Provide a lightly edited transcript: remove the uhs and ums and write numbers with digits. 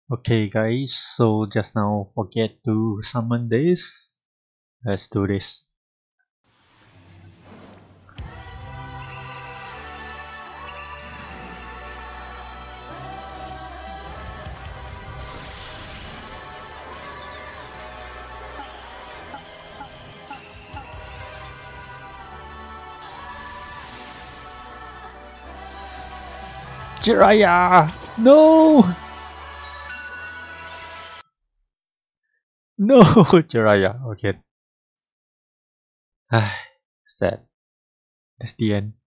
Okay guys, so just now forget to summon this. Let's do this. Jiraiya! No! No, Jiraiya. Okay. Sad. That's the end.